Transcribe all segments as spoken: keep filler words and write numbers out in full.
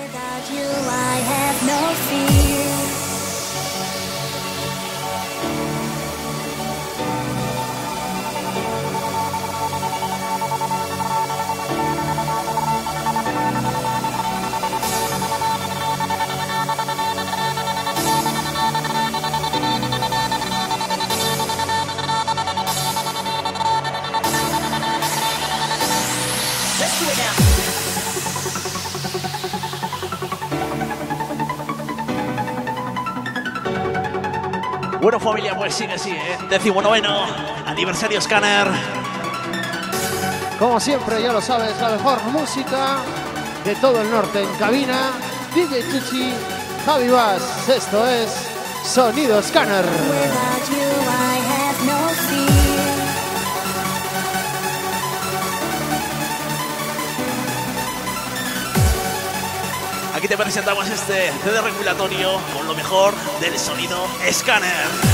Bueno, familia, pues sigue así, ¿eh? Decimonoveno aniversario Scanner. Como siempre, ya lo sabes, la mejor música de todo el norte en cabina. D J Chuchi, Javi Bass, esto es Sonido Scanner. Aquí te presentamos este C D regulatorio con lo mejor del sonido Scanner.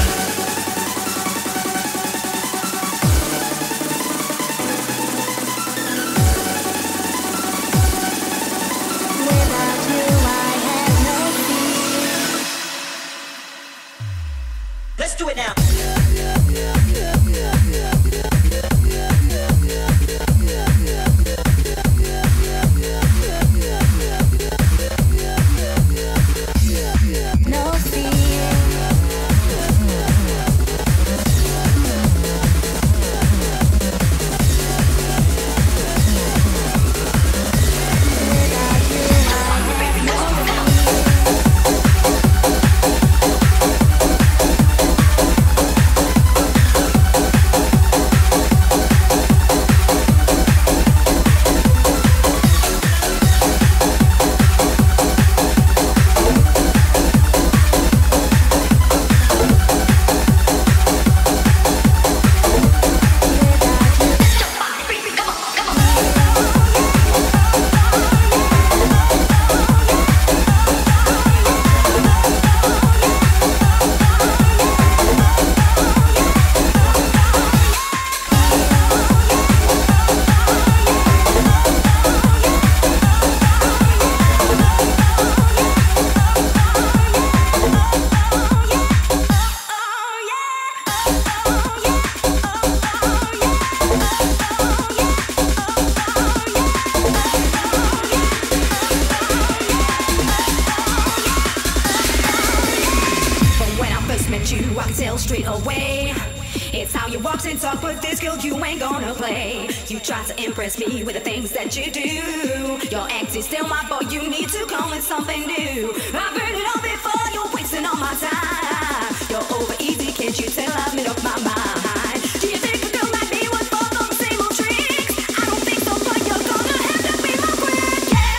Impress me with the things that you do. Your ex is still my boy, you need to come with something new. I've heard it all before, you're wasting all my time. You're over easy, can't you tell I've made up my mind? Do you think a girl like me would fall for the same old tricks? I don't think so, but you're gonna have to be my friend, yeah.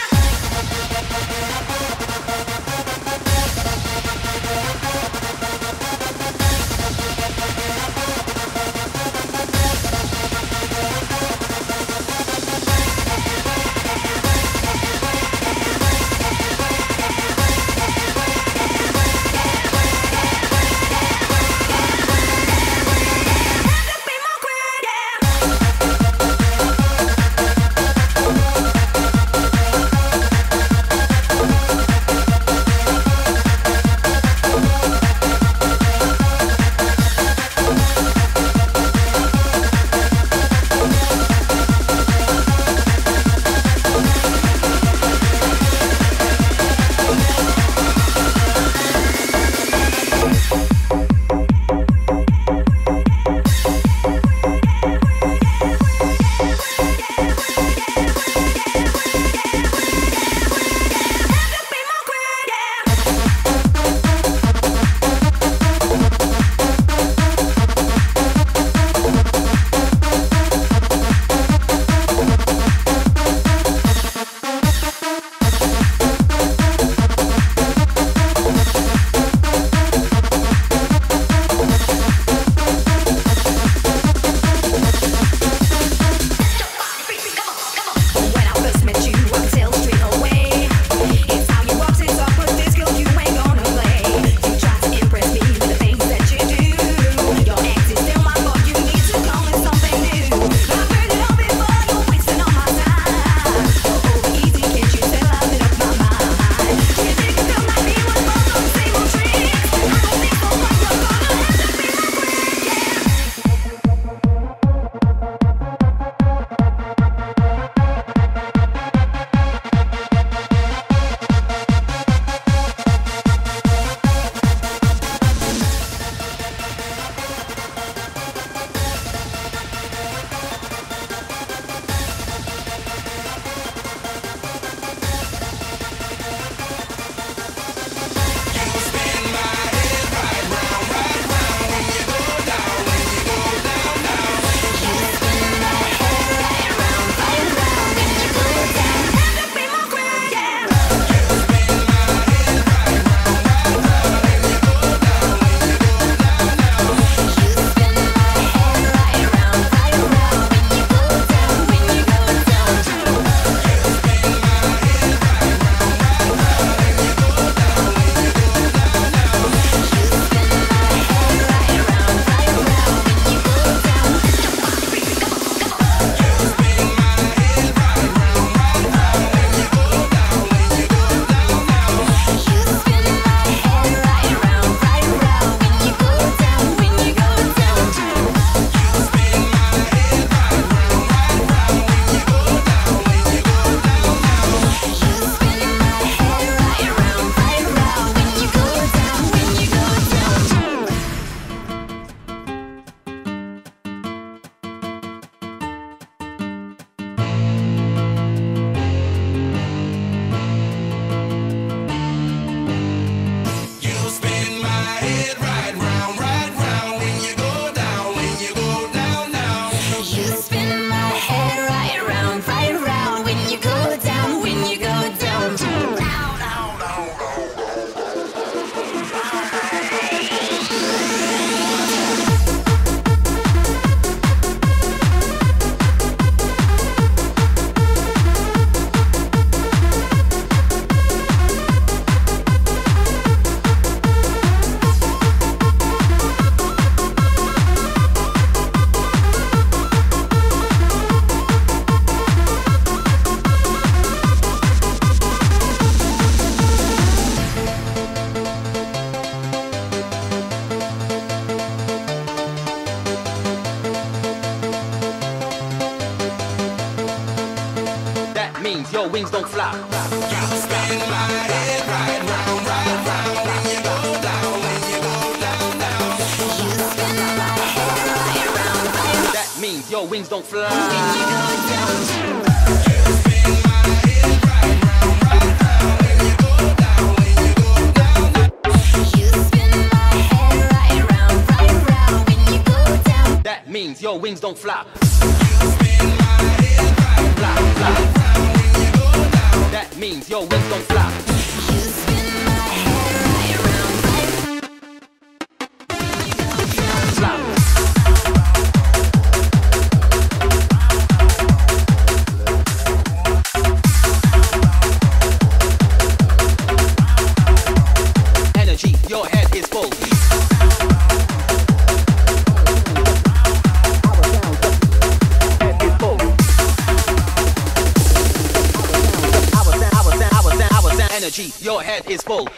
means your wings don't flap. You spin my head right round, right round when you go down, when you go down, down. You spin my head right round, right round. That means your wings don't flap. When you go down. You spin my head right round, right round when you go down, when you go down, down. You spin my head right round, right round when you go down. That means your wings don't flap. You spin my head right Flap, flap. round when you go down. That means your wings don't flap. You spin my head right round, right Flap. Energy, your head is full. Head is full. Our sound, our sound, our sound, our sound. Energy, your head is full.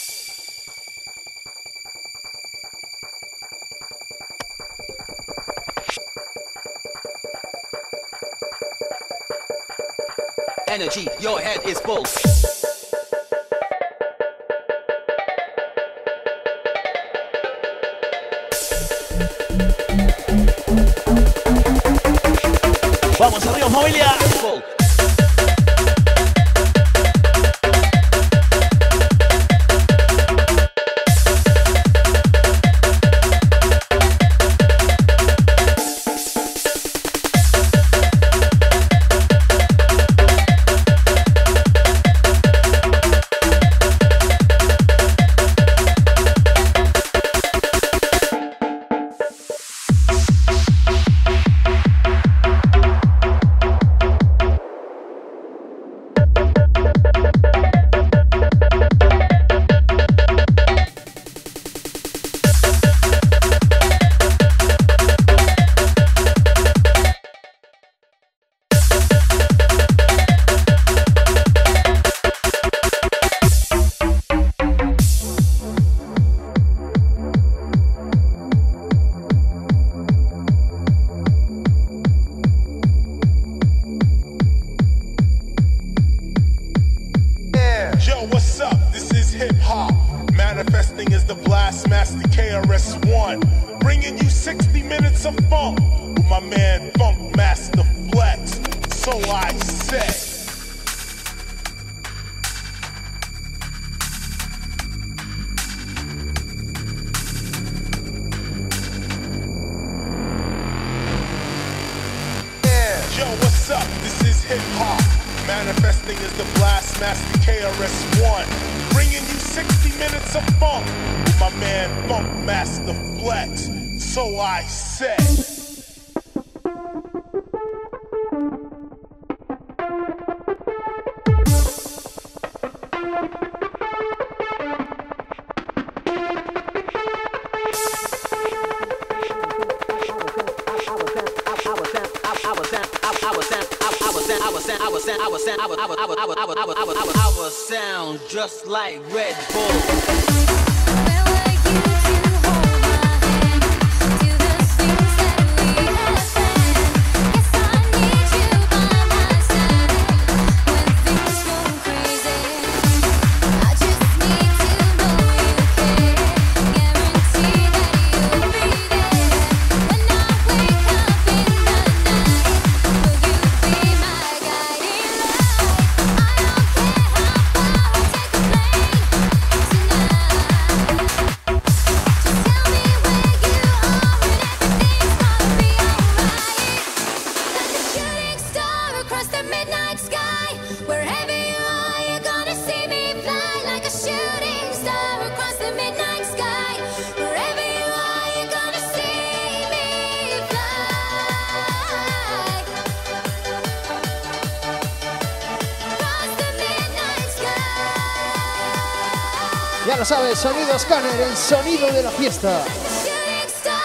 Energy, your head is full. Vamos arriba, familia. Full. Yo, what's up? This is hip hop. Manifesting is the blast master K R S One. Bringing you sixty minutes of funk with my man Funk Master Flex. So I say. Yo, what's up? This is hip hop. Manifesting is the blast master K R S One. Bringing you sixty minutes of funk with my man Funk Master Flex. So I say. Our sound just like Red Bull. Where were you to hold my hand? Do the things that we have planned. Guess I need you by my side when things go crazy. I just need to know you care. Guarantee that you'll be there when I wake up in the night. Will you be my guiding light? I don't care how far I take a plane tonight. Just tell me where you are and everything's gonna be alright. Like a shooting star across the midnight sky. Wherever you are, you're gonna see me fly. Like a shooting star across the midnight sky. Wherever you are, you're gonna see me fly. Across the midnight sky. Ya lo sabes, sonido Scanner, el sonido de la fiesta. Shooting star.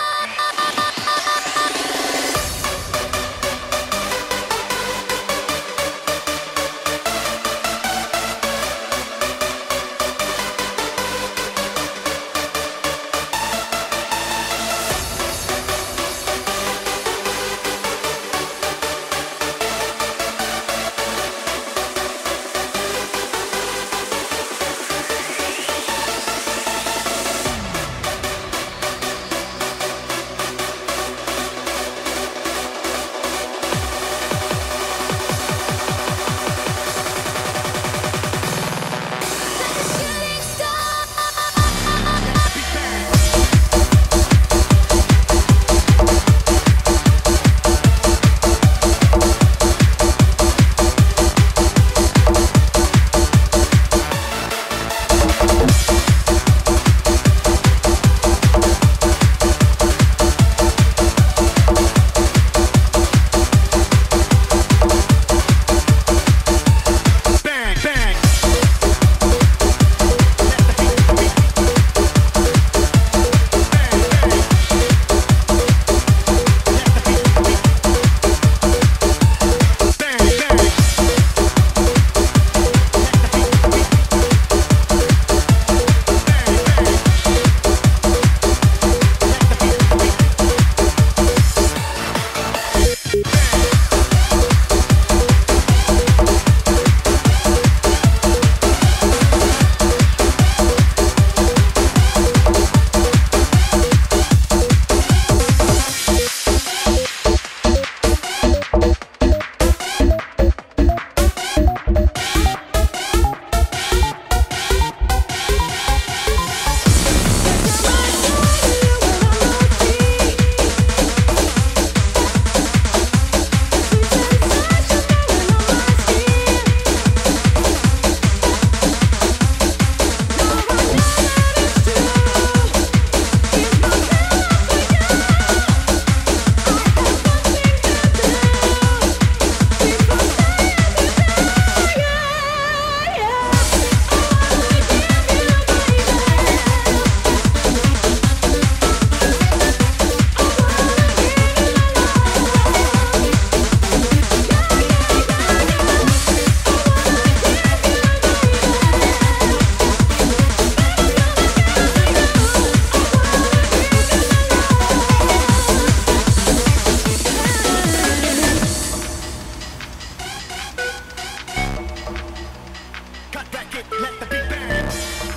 it, let the beat bang.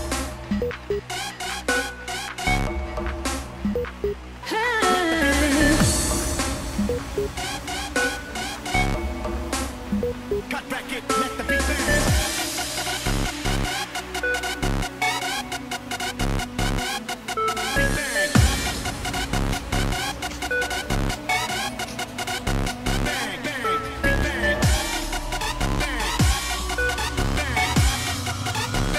Cut back it, let the beat bang. Beat bang. Bang, bang, beat bang. Bang, bang,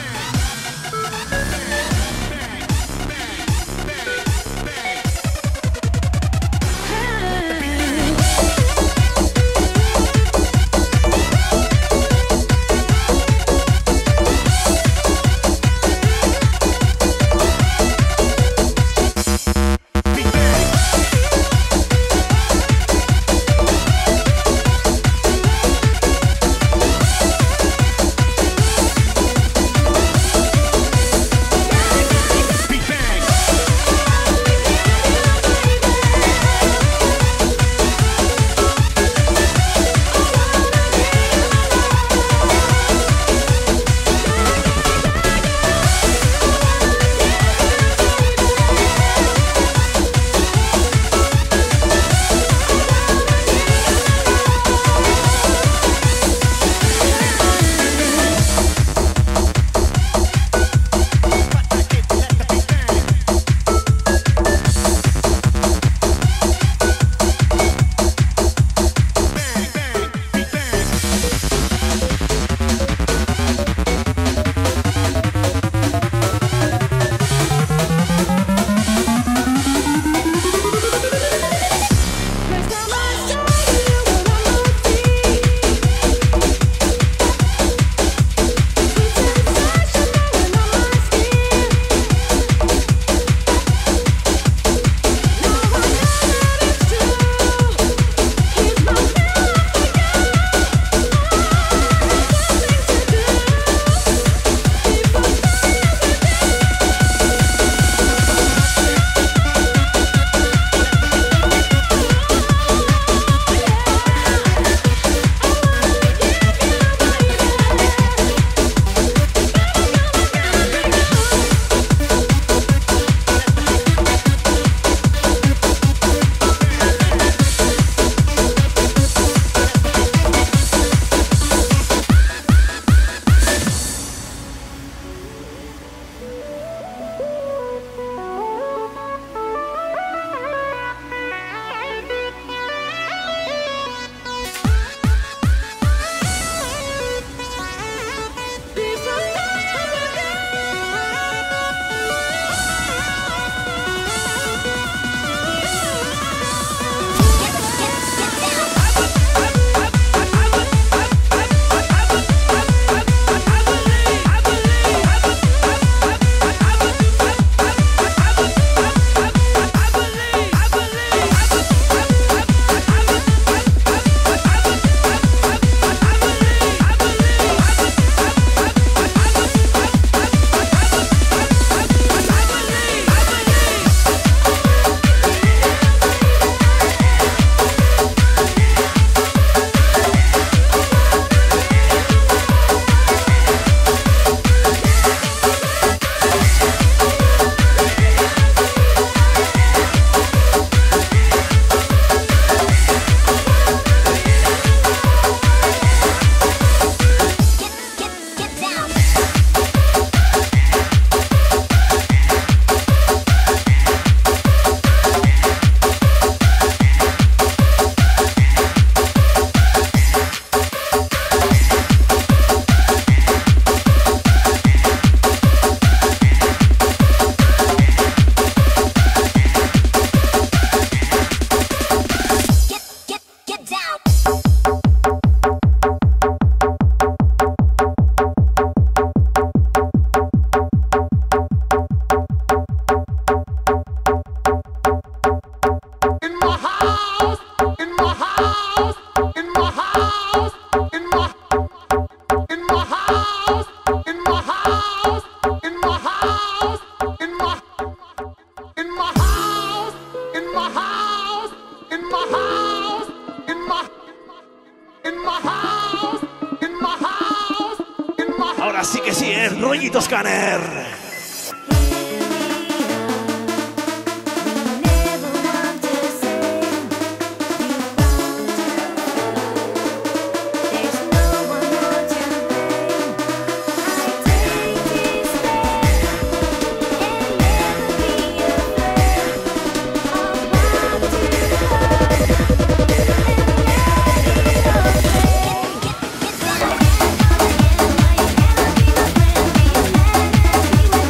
Así que sí, el rollito Scanner. Get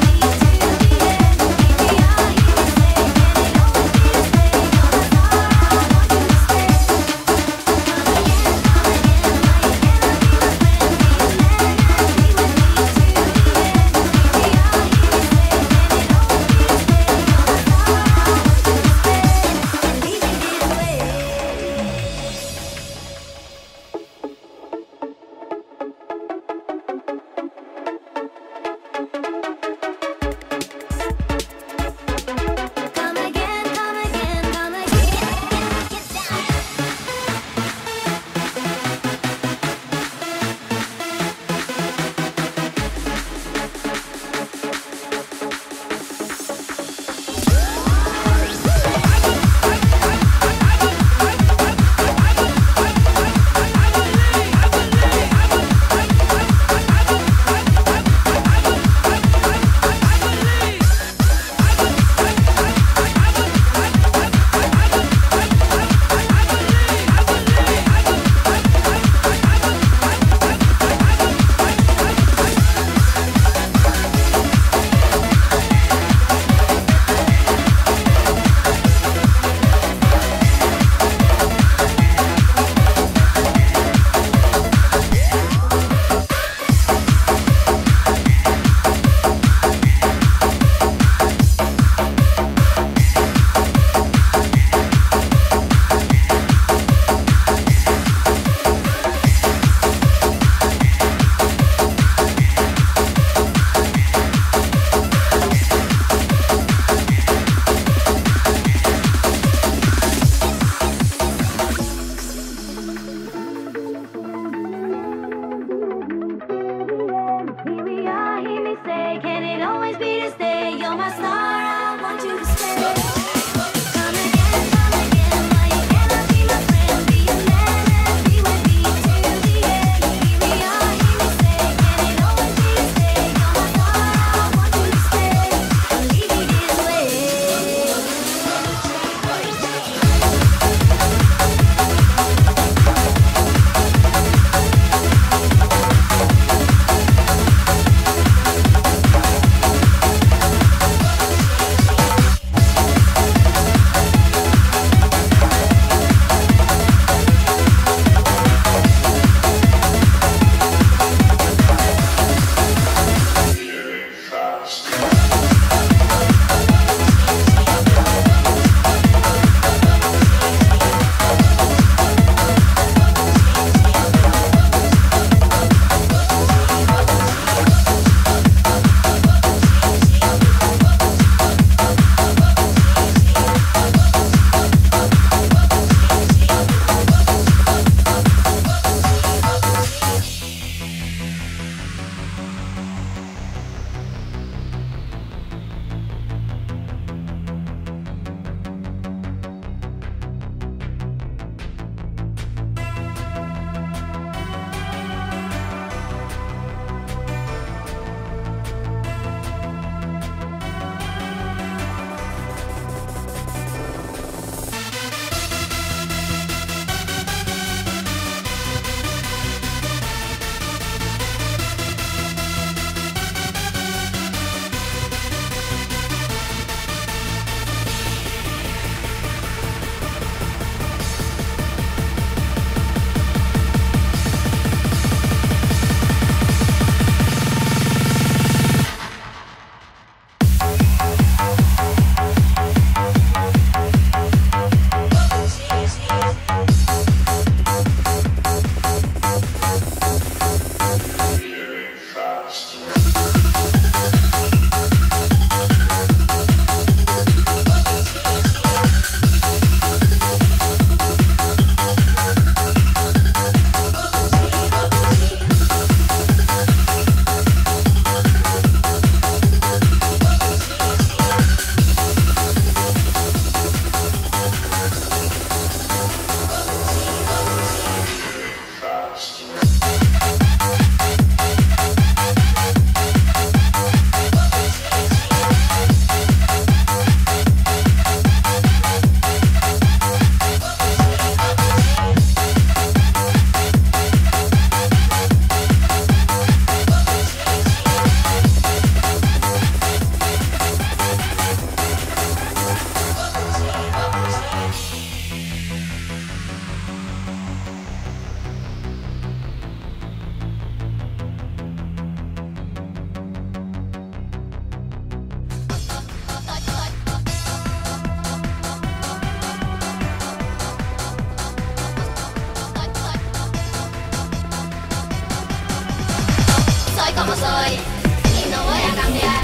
como soy y no voy a cambiar.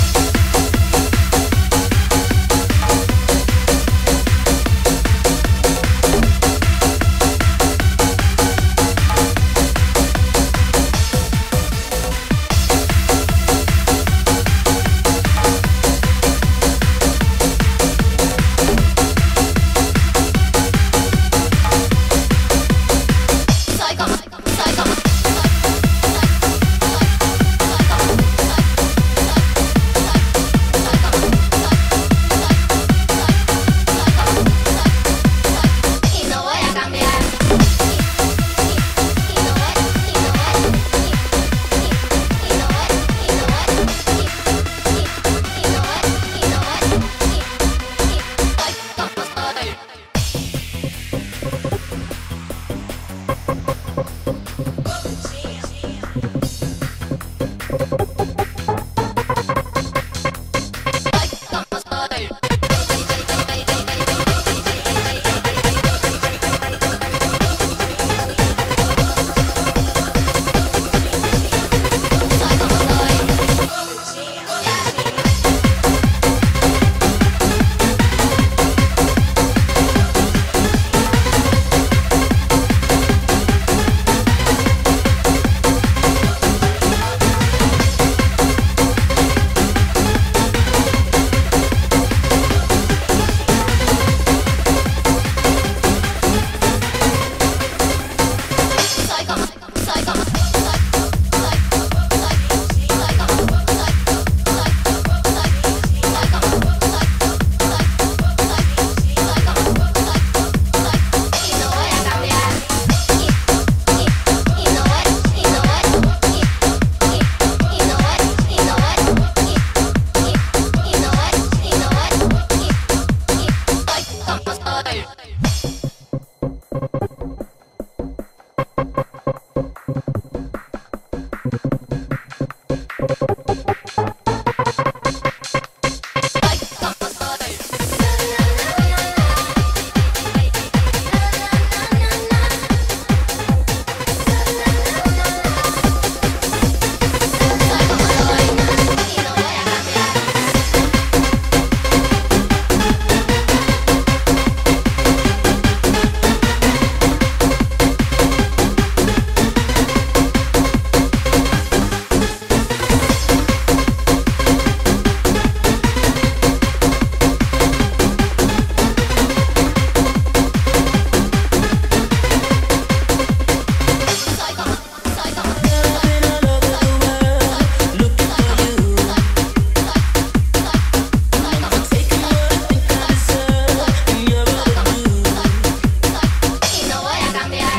Soy como, soy como, y no voy a cambiar. Y no voy, y no voy, y no voy, y no voy, y no voy, y no voy, soy como soy. Como soy. Soy como soy. Soy como, soy como, soy, soy, soy, soy como, soy, soy, soy, soy como, soy, soy, soy, soy como, soy, soy, y no voy a cambiar. Y, y, y no voy, y no voy, y, y, y no voy, y no voy, y, y, y no voy, y no voy, y, y, soy como soy. Soy como soy. Soy como soy y no voy a cambiar. Soy como, soy como, y no voy a cambiar.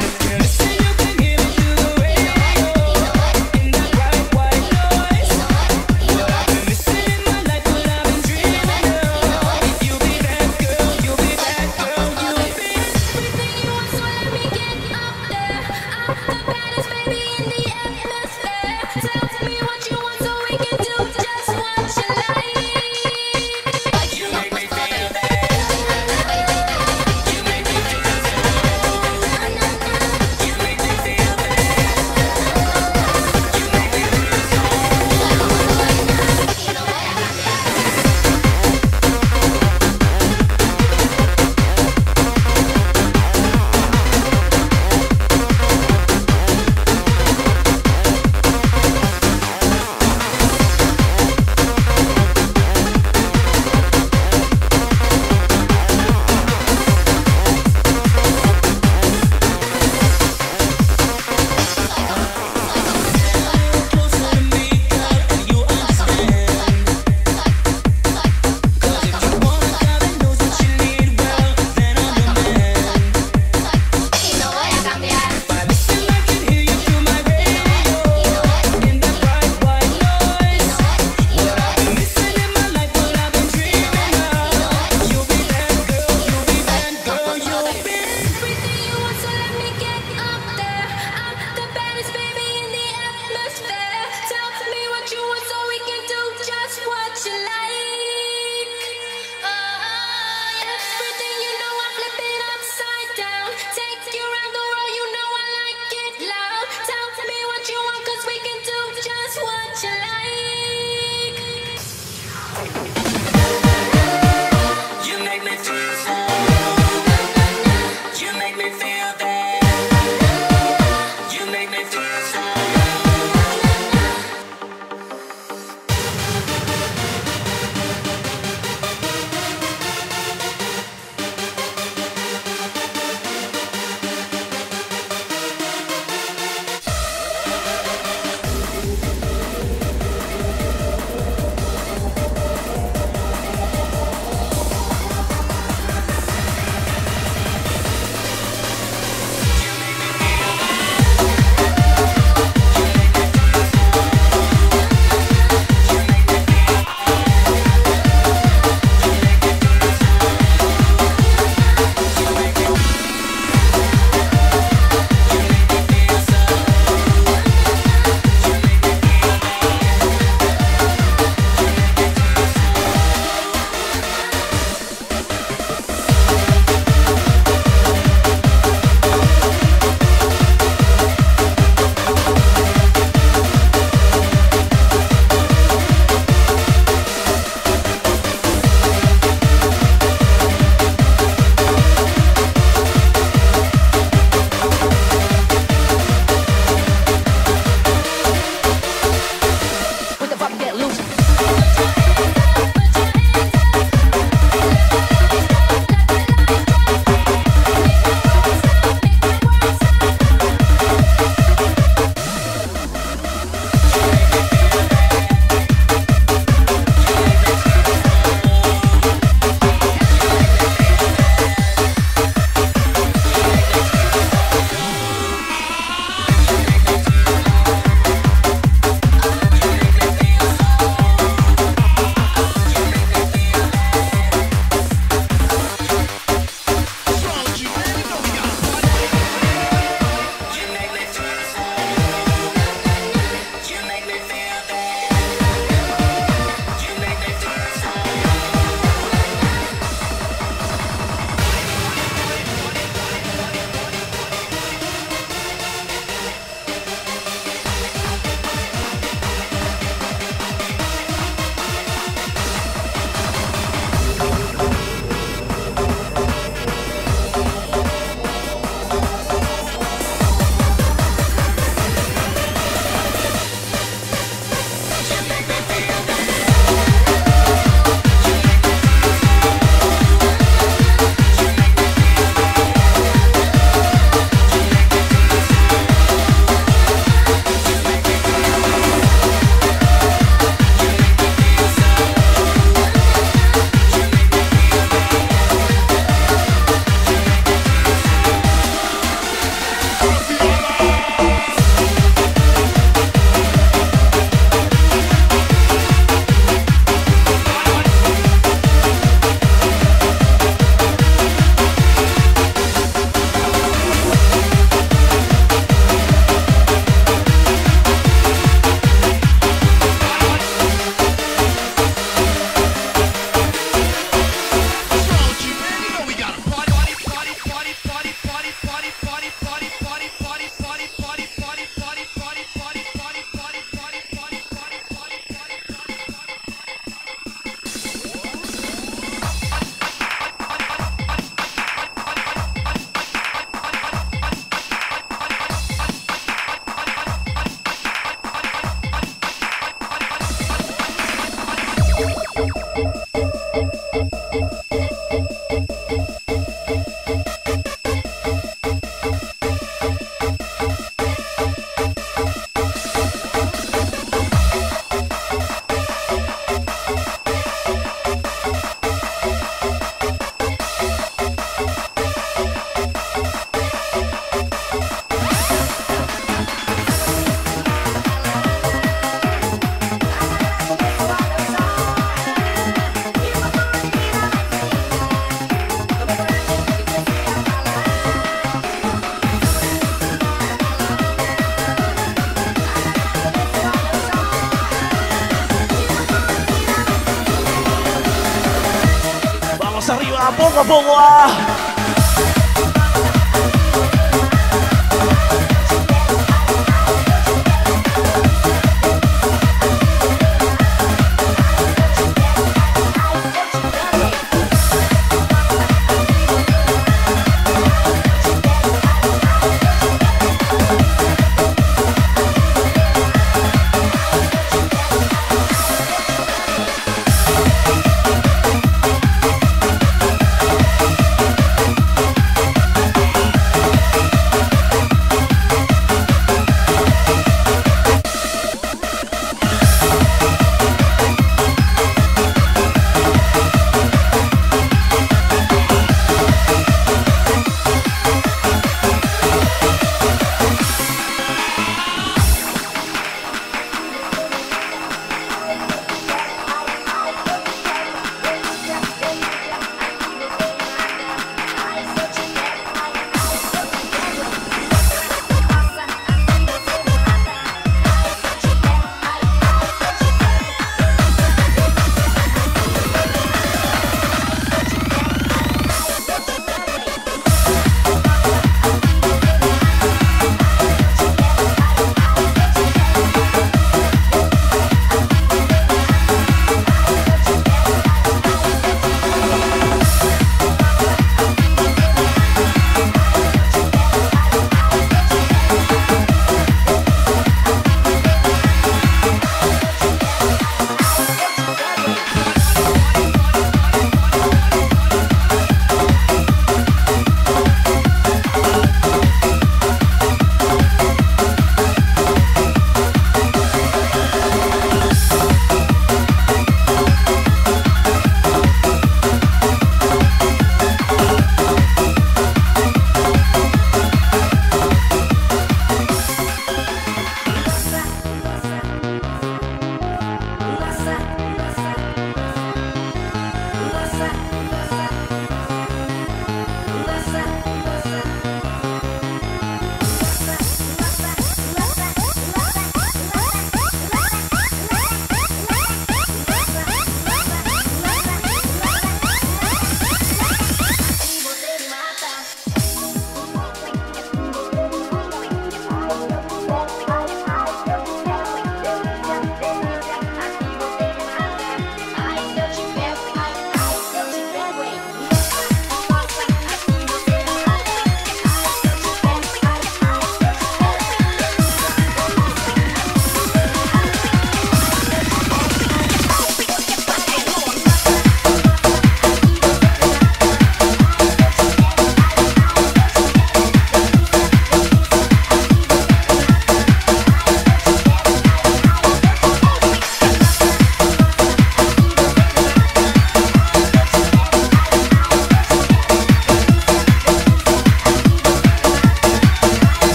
a poco a poco. Ah.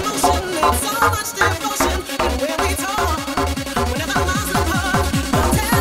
So much devotion, and when we talk, whenever our minds apart, I'll tell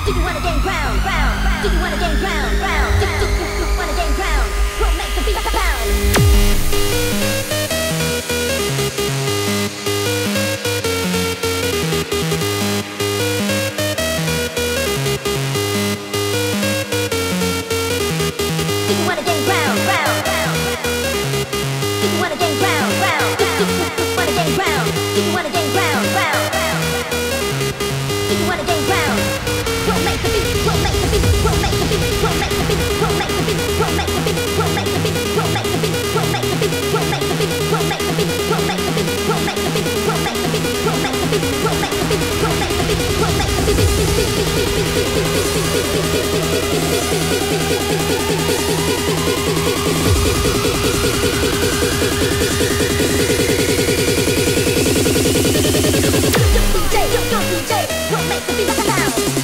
Do you wanna gain ground? Ground? Do you wanna gain ground? Ground? Do do do you wanna gain ground? We'll make the beat pound. Do you wanna gain ground? Ground? Do you wanna gain ground? Ground? Do do do you wanna gain ground? Do you wanna gain ground? Ground? Do you wanna gain ground? We'll make the beat. We'll make the beat. We'll make the beat. We'll make the beat. We'll make the beat. We'll make the beat. We'll make the beat. We'll make the beat. We'll make the beat. We'll make the beat. We'll make the beat. We'll make the beat. We'll make the beat. We'll make the beat. We'll make the beat. We'll make the beat. We'll make the beat. We'll make the D J, yo, yo, D J, we'll make the beat pound.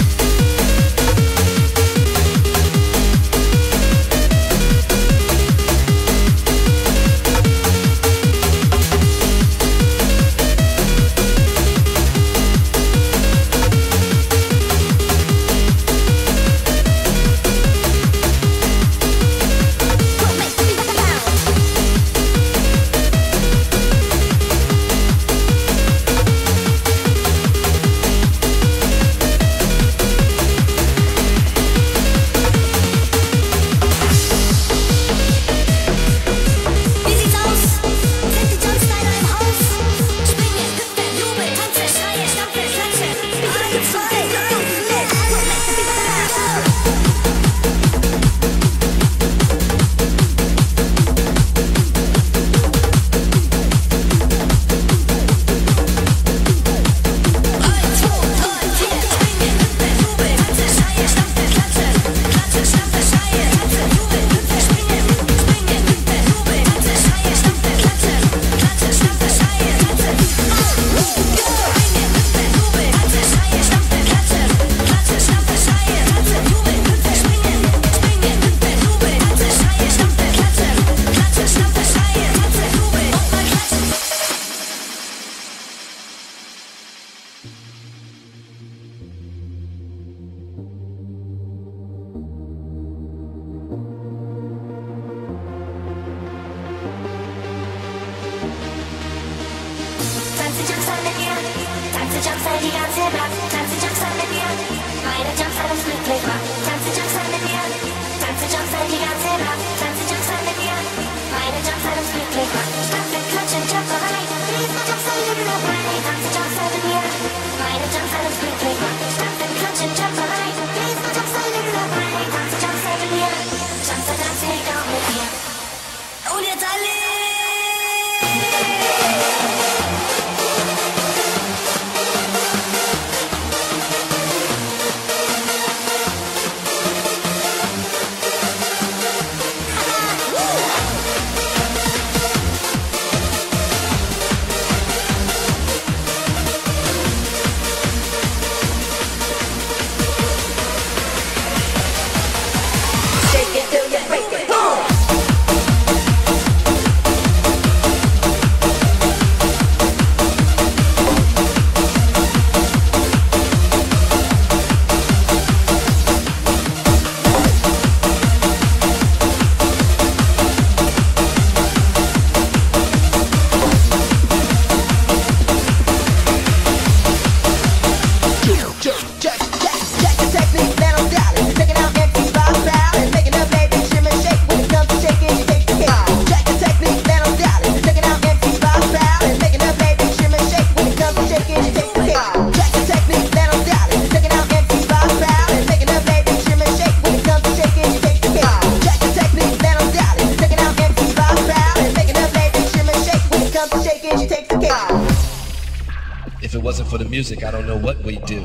If it wasn't for the music, I don't know what we'd do.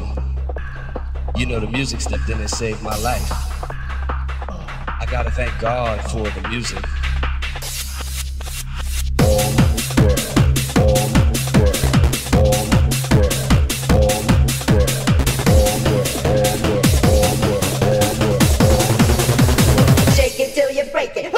You know, the music stepped in and saved my life. I gotta thank God for the music. Shake it till you break it.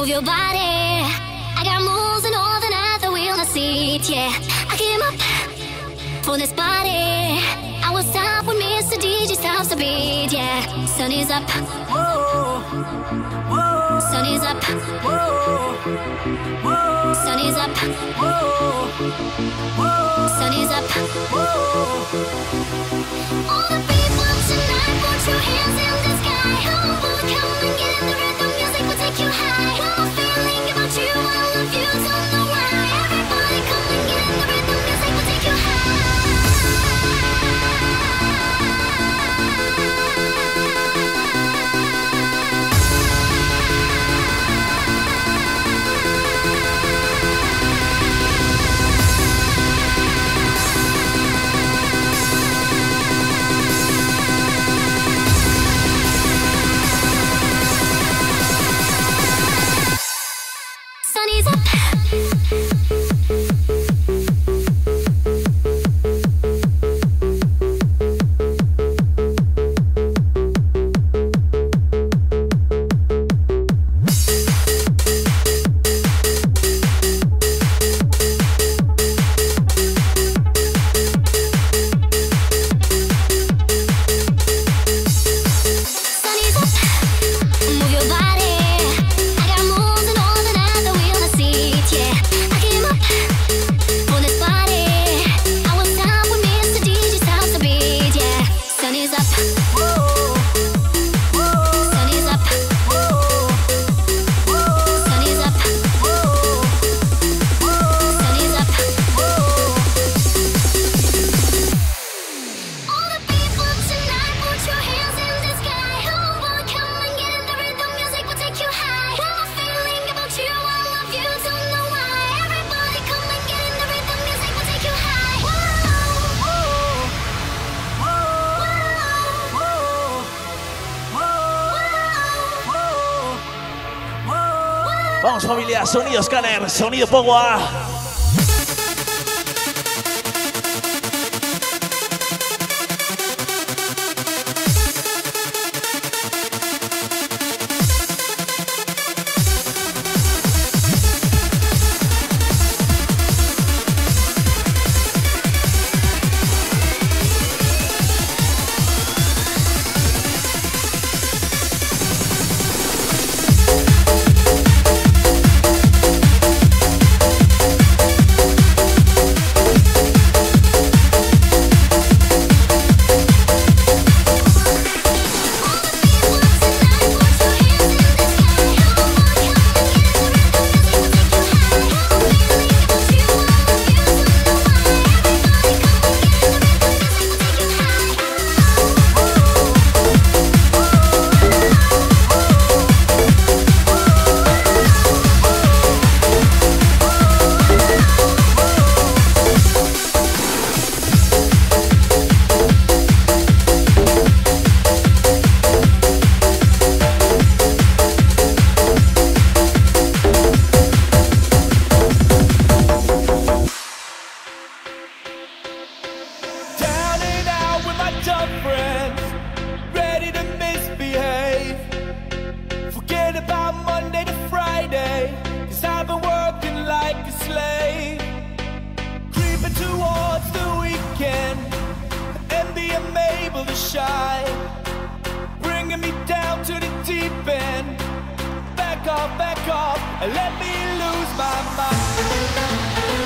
your body. I got moves and all the night that we'll not see it, yeah. I came up for this body. I will stop when Mister D J stops the beat, yeah. Sun is up. Whoa. Whoa. Sun is up. Whoa. Whoa. Sun is up. Whoa. Whoa. Sun is up. Whoa. All the people tonight, put your hands in the sky. Come on, come and get in the rhythm. Music will take you high. One more feeling about you, I love you, don't know why. Everybody come and get in the rhythm. Music will take you high. Sun is up. Sun is up. Move your body. I got moves and all the night that we'll not see it, yeah. I came up for this party. I will stop when Mister D J stops the beat, yeah. Sun is up. Whoa. Whoa. Sun is up. Whoa. Whoa. Sun is up. Whoa. Whoa. Sun is up. Whoa. All the people tonight, put your hands in the sky. Come on, come and get in the rhythm. Music will take you high. One more feeling about you, I love you, don't know why. Everybody come and get in the rhythm. Music will take you high. Whoa, whoa, whoa, whoa, whoa. Vamos familia, sonido Scanner, sonido Powa. Down and out with my tough friends, ready to misbehave. Forget about Monday to Friday, cause I've been working like a slave. Creeping towards the weekend, envy I'm able to shine. Bringing me down to the deep end. Back off, back off, and let me lose my mind.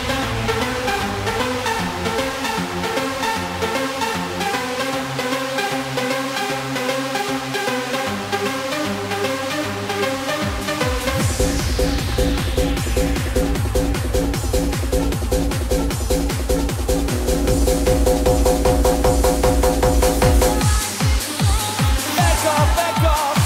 Back off, back off.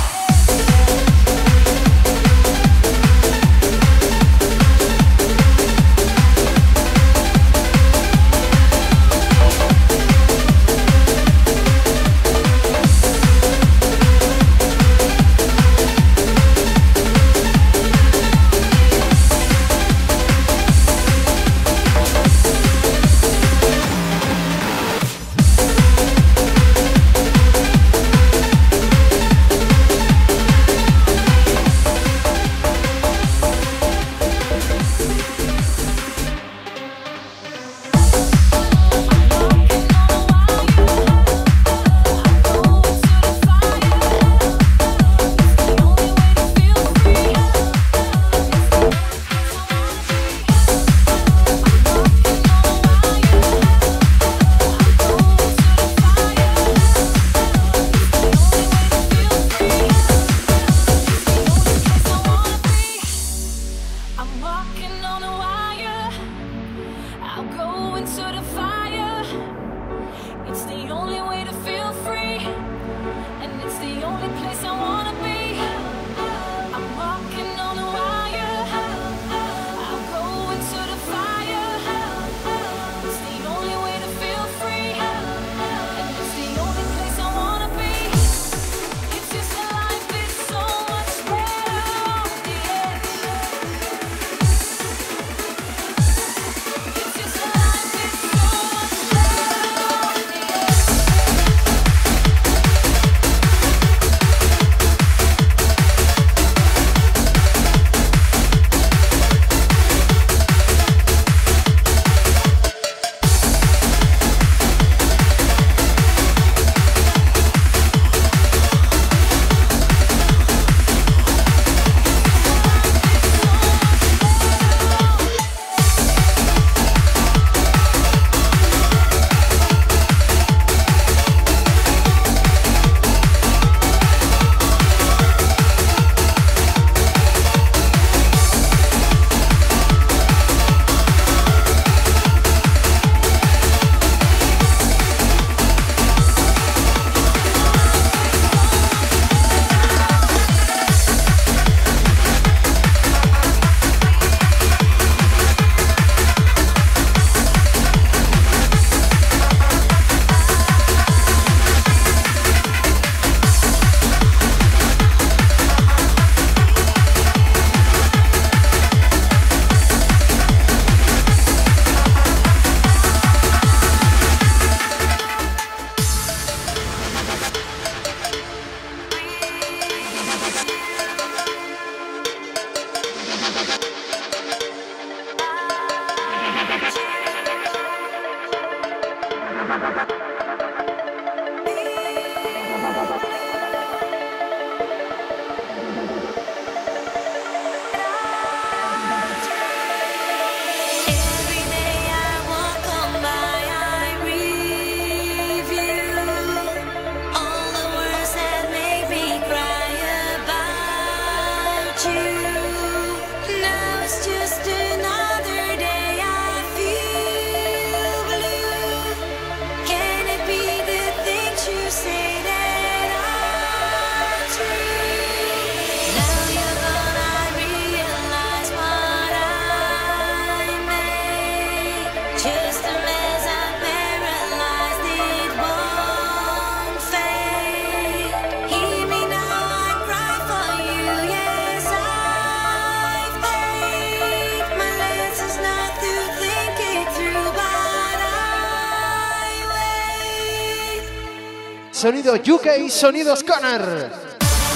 Every day I walk on by, I review all the words that make me cry about you. Now it's just another day I feel blue. Can it be the things you say that are true? Now you're gone, I realize what I made. Just a mess, I'm paralyzed, it won't fade. Hear me now, I cry for you, yes I've paid. My lessons not to think it through, but I wait. Sonido U K, sonido Scanner.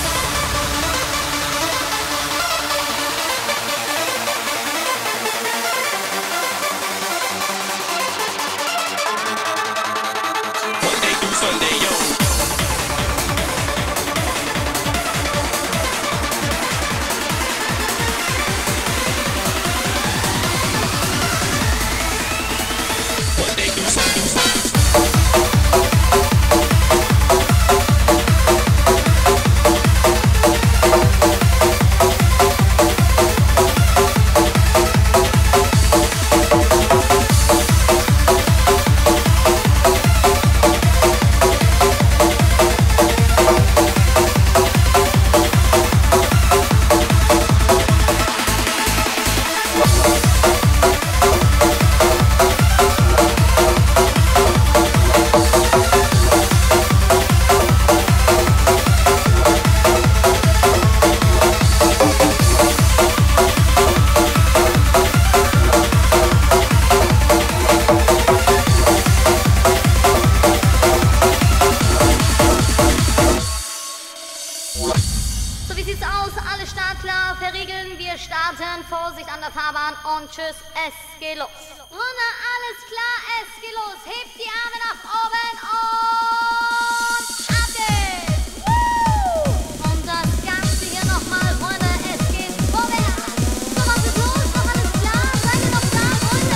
So, wie sieht's aus? Alle Startklar, verriegeln. Wir starten. Vorsicht an der Fahrbahn und tschüss. Es geht los. Runter, alles klar, es geht los. Hebt die Arme nach oben und ab geht's. Woo! Und das Ganze hier nochmal, Freunde. Es geht vorwärts. So, was ist los? Noch alles klar? Seid ihr noch da, Freunde?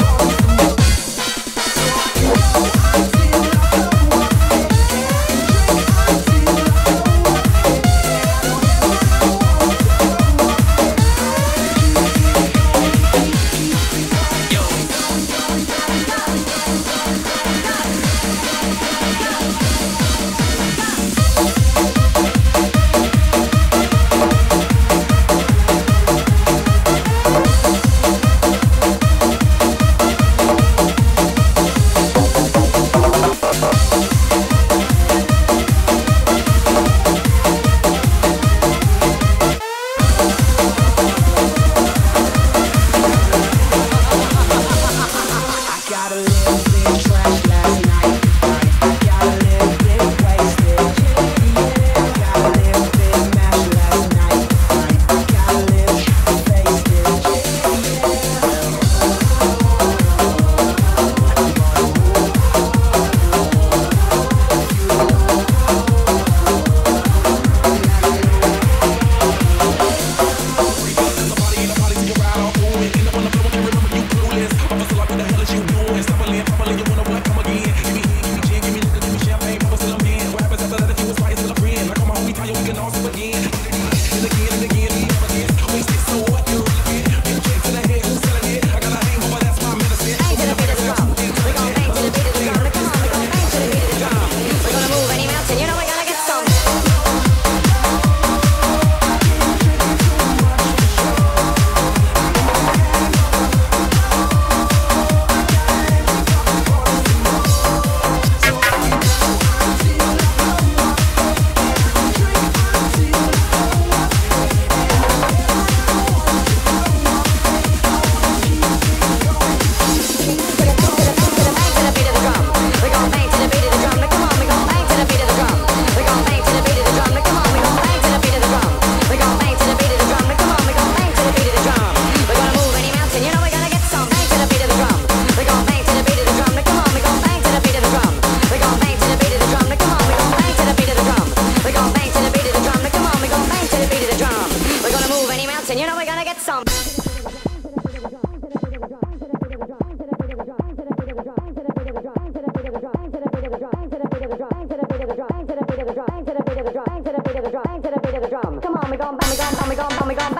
Thank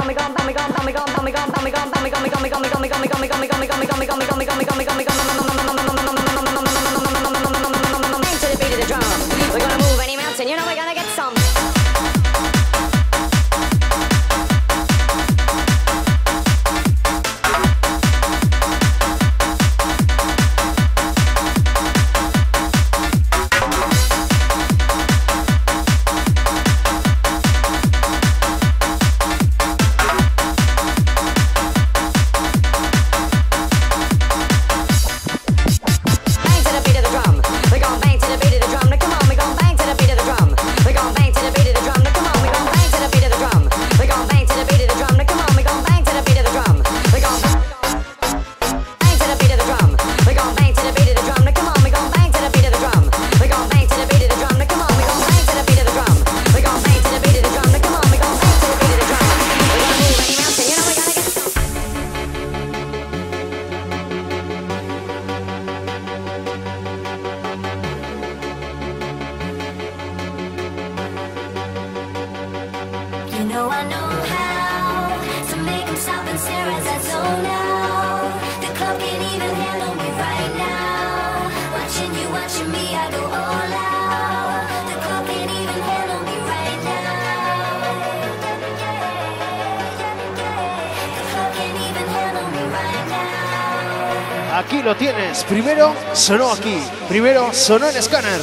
Aquí lo tienes. Primero sonó aquí. Primero sonó en Scanner.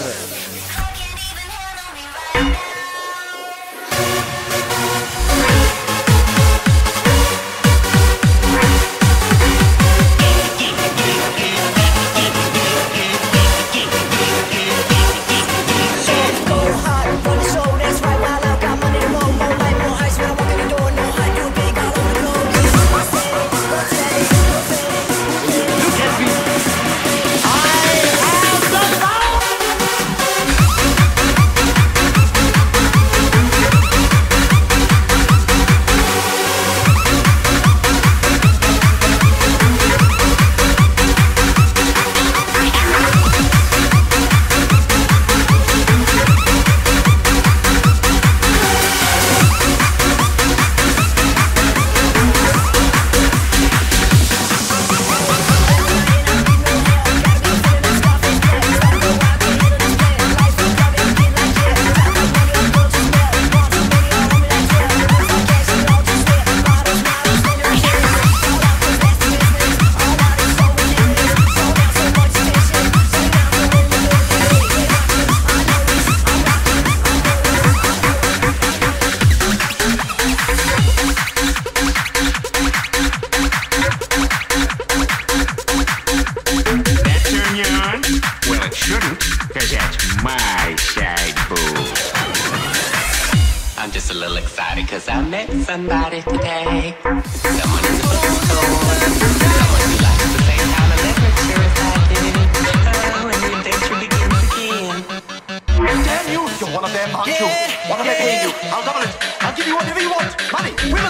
Somebody today, someone in the bookstore, someone who likes the same kind of literature as I do. Oh, and the adventure begins again. Damn you, you're one of them, aren't you? What am I paying you? I'll double it. I'll give you whatever you want. Money, women.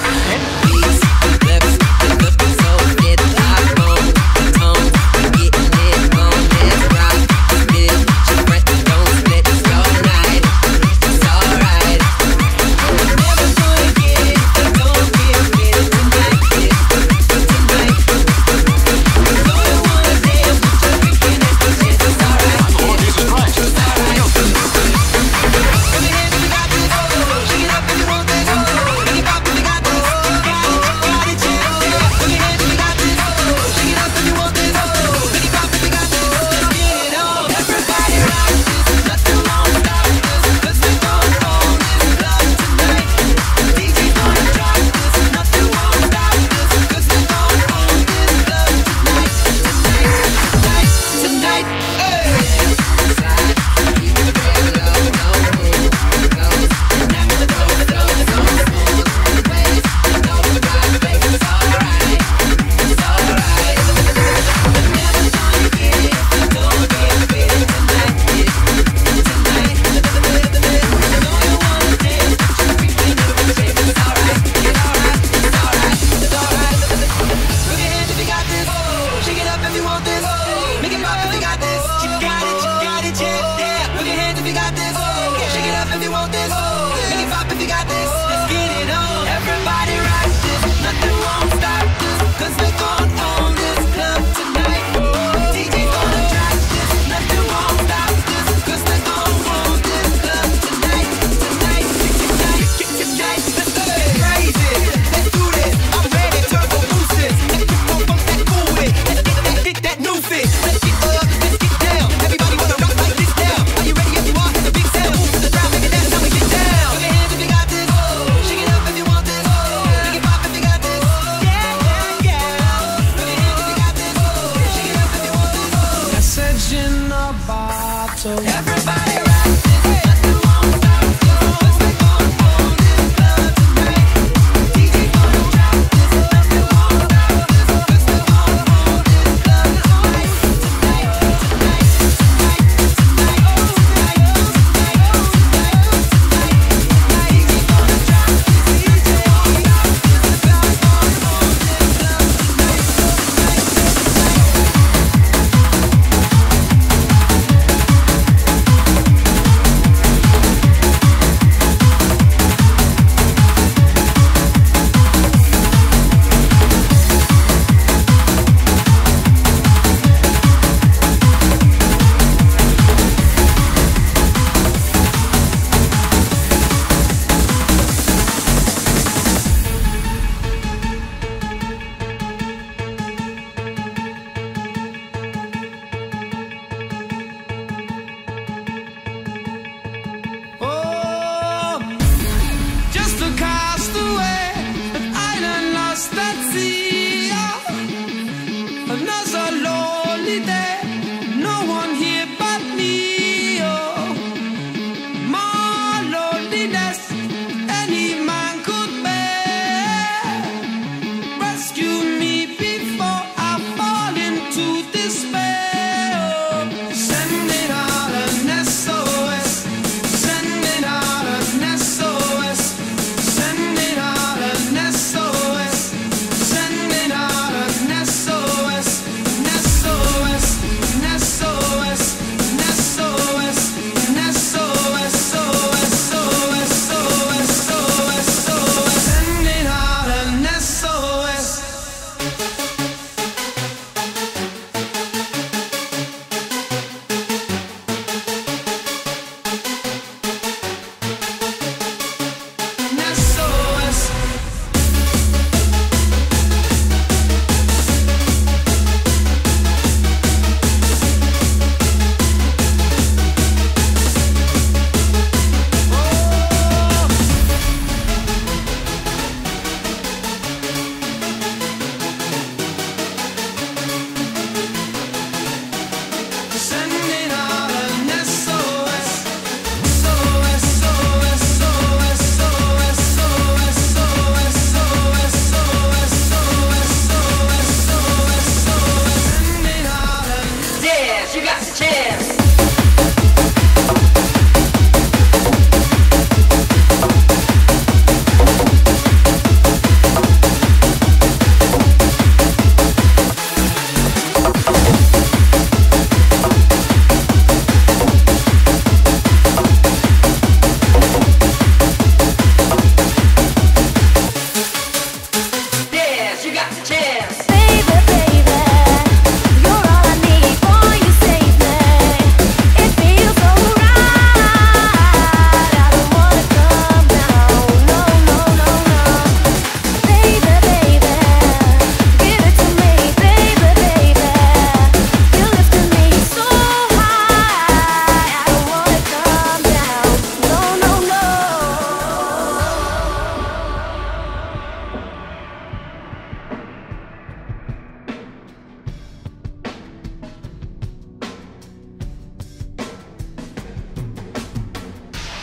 These lips, the looking so good, I bone, tone, getting it on this rock. Miss, she press the don't split, it's all night, it's alright. Never gonna get it, so don't give it tonight.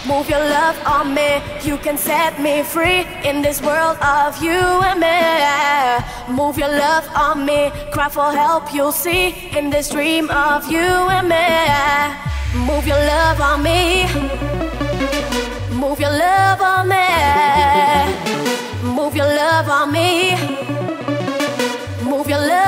Move your love on me, you can set me free in this world of you and me. Move your love on me, cry for help, you'll see in this dream of you and me. Move your love on me, move your love on me, move your love on me, move your love.